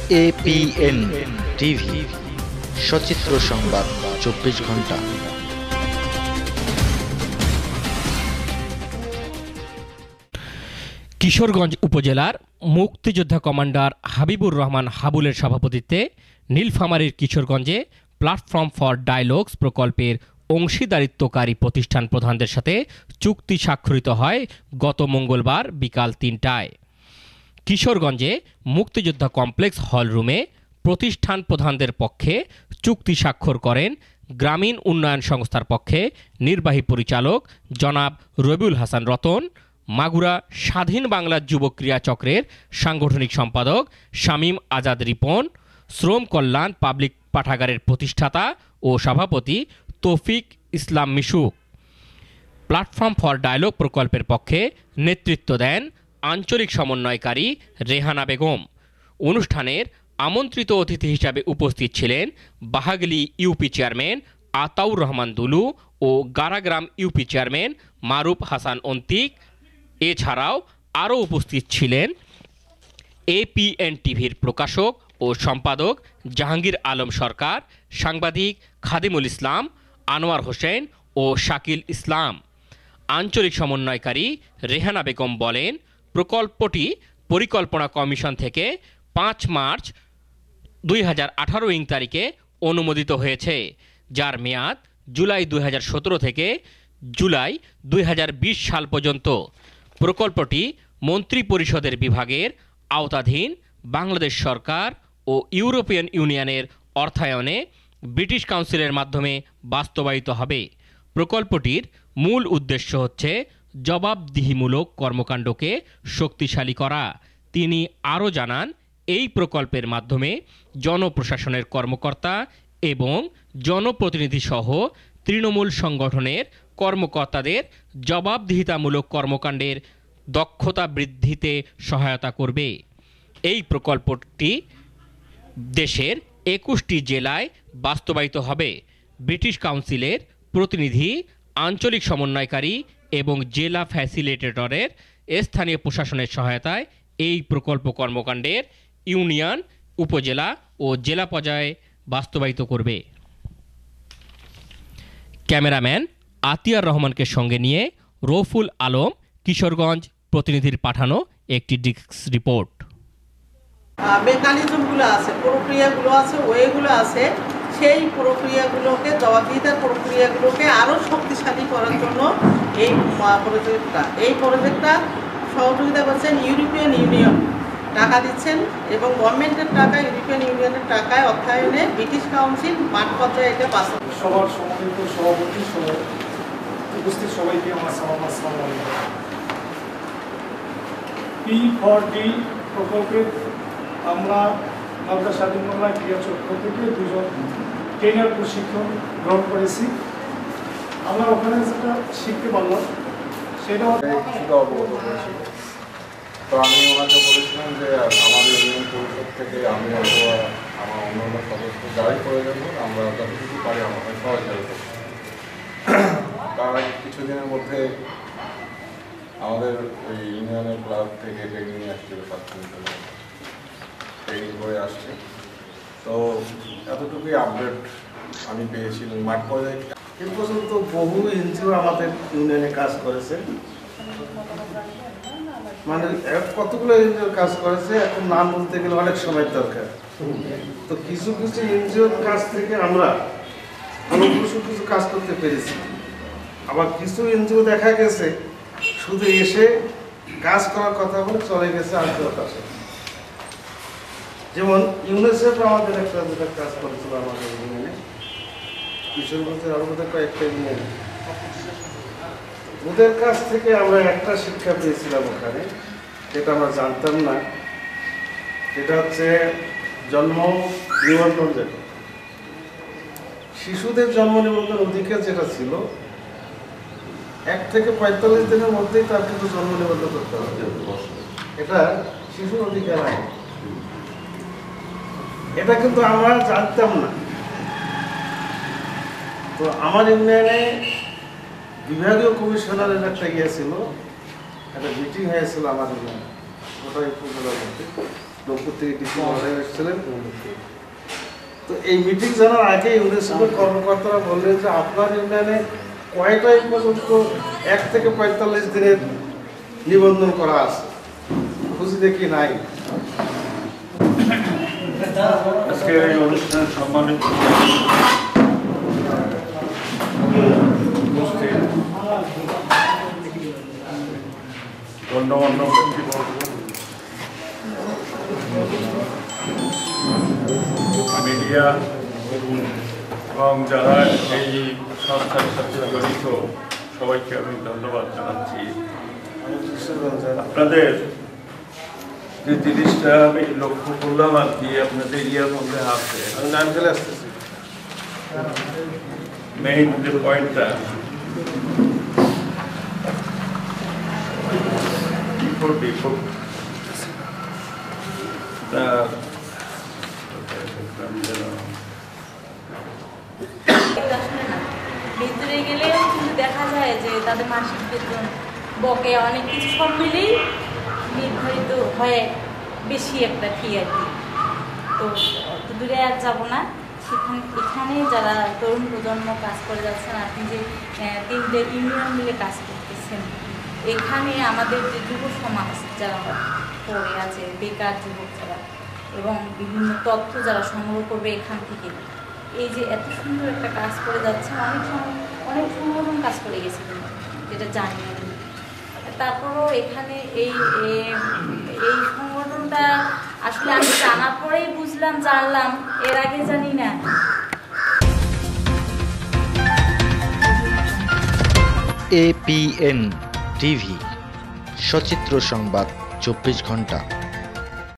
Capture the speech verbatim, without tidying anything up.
APN TV, সচিত্র সংবাদ চব্বিশ ঘন্টা। কিশোরগঞ্জ উপজেলার মুক্তিযোদ্ধা কমান্ডার হাবিবুর রহমান হাবুলের সভাপতিত্বে নীলফামারীর কিশোরগঞ্জে প্ল্যাটফর্ম ফর ডায়ালগস প্রকল্পের অংশীদারিত্বকারী প্রতিষ্ঠান প্রধানদের সাথে চুক্তি স্বাক্ষরিত হয় গত মঙ্গলবার বিকাল তিনটায়। কিশোরগঞ্জে মুক্তিযোদ্ধা কমপ্লেক্স হলরুমে প্রতিষ্ঠান প্রধানদের পক্ষে চুক্তি স্বাক্ষর করেন গ্রামীণ উন্নয়ন সংস্থার পক্ষে নির্বাহী পরিচালক জনাব রবিউল হাসান রতন, মাগুরা স্বাধীন বাংলা যুব ক্রীড়া চক্রের সাংগঠনিক সম্পাদক শামীম আজাদ রিপন, শ্রম কল্যাণ পাবলিক পাঠাগারের প্রতিষ্ঠাতা ও সভাপতি Taufiq Islam Mishu. Platform for dialogue প্রকল্পের পক্ষে নেতৃত্ব দেন আঞ্চলিক সমন্বয়কারী রেহানা বেগম। অনুষ্ঠানের আমন্ত্রিত অতিথি হিসাবে উপস্থিত ছিলেন বাহাগলি ইউপি চেয়ারম্যান আতাউর রহমান দুলু ও গারাগ্রাম ইউপি চেয়ারম্যান মারুফ হাসান অন্তিক। এছাড়াও আরও উপস্থিত ছিলেন এপিএন টিভির প্রকাশক ও সম্পাদক জাহাঙ্গীর আলম সরকার, সাংবাদিক খাদিমুল ইসলাম, আনোয়ার হোসেন ও শাকিল ইসলাম। আঞ্চলিক সমন্বয়কারী রেহানা বেগম বলেন, প্রকল্পটি পরিকল্পনা কমিশন থেকে পাঁচ মার্চ দুই হাজার আঠারো ইং তারিখে অনুমোদিত হয়েছে, যার মেয়াদ জুলাই দুই হাজার সতেরো থেকে জুলাই দুই হাজার বিশ সাল পর্যন্ত। প্রকল্পটি মন্ত্রী পরিষদের বিভাগের আওতাধীন বাংলাদেশ সরকার ও ইউরোপিয়ান ইউনিয়নের অর্থায়নে ব্রিটিশ কাউন্সিলের মাধ্যমে বাস্তবায়িত হবে। প্রকল্পটির মূল উদ্দেশ্য হচ্ছে জবাবদিহিমূলক কর্মকাণ্ডকে শক্তিশালী করা। তিনি আরও জানান, এই প্রকল্পের মাধ্যমে জনপ্রশাসনের কর্মকর্তা এবং জনপ্রতিনিধি সহ তৃণমূল সংগঠনের কর্মকর্তাদের জবাবদিহিতামূলক কর্মকাণ্ডের দক্ষতা বৃদ্ধিতে সহায়তা করবে। এই প্রকল্পটি দেশের একুশটি জেলায় বাস্তবায়িত হবে। ব্রিটিশ কাউন্সিলের প্রতিনিধি, আঞ্চলিক সমন্বয়কারী এবং জেলা ফ্যাসিলিটেটরের স্থানীয় প্রশাসনের সহায়তায় এই প্রকল্প কর্মকাণ্ডের ইউনিয়ন, উপজেলা ও জেলা পর্যায়ে বাস্তবায়িত করবে। ক্যামেরাম্যান আতিয়ার রহমানকে সঙ্গে নিয়ে রৌফুল আলম, কিশোরগঞ্জ প্রতিনিধির পাঠানো একটি ডিস্ক রিপোর্ট। মেকানিজমগুলো আছে, প্রক্রিয়াগুলো আছে, ওয়েগুলো আছে, সেই প্রক্রিয়াগুলোকে, জবাবদিহিতার প্রক্রিয়াগুলোকে আরও শক্তিশালী করার জন্য এই প্রজেক্টটা এই প্রজেক্টটা সহযোগিতা করছেন ইউরোপিয়ান ইউনিয়ন, টাকা দিচ্ছেন এবং গভর্নমেন্টের টাকা, ইউরোপিয়ান ইউনিয়নের টাকায় অর্থায়নে ব্রিটিশ কাউন্সিল মাঠ পর্যায়ে এটা বাস্তব। সবার সম্মানিত সভাপতি সহ উপস্থিত সবাইকে আমার সালাম, আসসালামু আলাইকুম। পি ফর ডি প্রকল্পে আমরা মাগুরা স্বাধীন বাংলা ক্রীড়া চক্র থেকে দুজন ট্রেনার প্রশিক্ষণ গ্রহণ করেছি। আমরা ওখানে যেটা শিখতে পারলাম সেটা কিছুটা অবগত করেছি। তো আমি ওনাকে বলেছিলাম যে আমাদের ইউনিয়ন পরিষদ থেকে আমি অথবা আমার অন্যান্য সদস্য যারাই প্রয়োজন হোক আমরা যতটুকু পারি আমাকে সহযোগিতা করব। তার কিছুদিনের মধ্যে আমাদের ওই ইউনিয়নের ক্লাব থেকে ট্রেনিং আসছিল, সাত দিন ট্রেনিং করে আসছে। তো এতটুকুই আপডেট আমি পেয়েছিলাম মাঠ পর্যায়ে। এ পর্যন্ত বহু এনজিও আমাদের ইউনিয়নে কাজ করেছে, মানে কতগুলো এনজিও কাজ করেছে, এখন নাম বলতে গেলে অনেক সময় দরকার। তো কিছু কিছু এনজিওর কাছ থেকে আমরা কিছু কিছু কাজ করতে পেরেছি। আবার কিছু এনজিও দেখা গেছে শুধু এসে কাজ করার কথা বলে চলে গেছে আন্তর্জাতিক। যেমন ইউনিসেফ আমাদের একটা যেটা কাজ করেছিল আমাদের ইউনিয়নে, কিশোরগঞ্জের আরো কয়েকটা ইউনিয়নে, ওদের কাছ থেকে আমরা একটা শিক্ষা পেয়েছিলাম ওখানে, যেটা আমরা জানতাম না। এটা হচ্ছে জন্ম নিবন্ধন, যেটা শিশুদের জন্ম নিবন্ধন অধিকার যেটা ছিল, এক থেকে পঁয়তাল্লিশ দিনের মধ্যেই তার কিন্তু জন্ম নিবন্ধন করতে হবে। এটা শিশুর অধিকার আইন, এটা কিন্তু আমরা জানতাম না। তো আমার ইউনিয়নে বিভাগীয় কমিশনারের একটা ইয়ে ছিল, একটা মিটিং হয়েছিল আমার ইউনিয়নে, গোটা উপজেলার মধ্যে। রংপুর থেকে ডিসি মহোদয় এসেছিলেন। তো এই মিটিং জানার আগে ইউনেস্কোর কর্মকর্তারা বললেন যে আপনার ইউনিয়নে কয়টা এই পর্যন্ত এক থেকে পঁয়তাল্লিশ দিনের নিবন্ধন করা আছে, খুঁজি দেখি নাই। আজকের এই অনুষ্ঠানে সম্মানিত উপস্থিত গণ্যমান্য ব্যক্তিবর্গ, মিডিয়া এবং যারা এই সংস্থার সাথে জড়িত সবাইকে আমি ধন্যবাদ জানাচ্ছি। আপনাদের যে জিনিসটা আমি লক্ষ্য করলাম আর কি আপনাদের ইয়ার মধ্যে আছে, আমি নাম ফেলে আসতেছি, মেইন যে পয়েন্টটা বিফোর বিফোর ভিতরে গেলেও কিন্তু দেখা যায় যে তাদের মাসিক বেতন বকে অনেক কিছু সব মিলেই নির্ধারিত হয় বেশি একটা ফি আর কি। তো অত দূরে আর যাবো না, সেখানে এখানে যারা তরুণ প্রজন্ম কাজ করে যাচ্ছেন, আপনি যে তিনটে ইউনিয়ন মিলে কাজ করতেছেন, এখানে আমাদের যে যুব সমাজ যারা পড়ে আছে, বেকার যুবক যারা, এবং বিভিন্ন তথ্য যারা সংগ্রহ করবে এখান থেকে, এই যে এত সুন্দর একটা কাজ করে যাচ্ছে, অনেক সময় অনেক সংগঠন কাজ করে গেছে যেটা জানি না। তারপরও এখানে এই এই সংগঠনটা আসলে আমি জানার পরেই বুঝলাম, জানলাম, এর আগে জানি না। এপিএন টিভি, সচিত্র সংবাদ চব্বিশ ঘন্টা।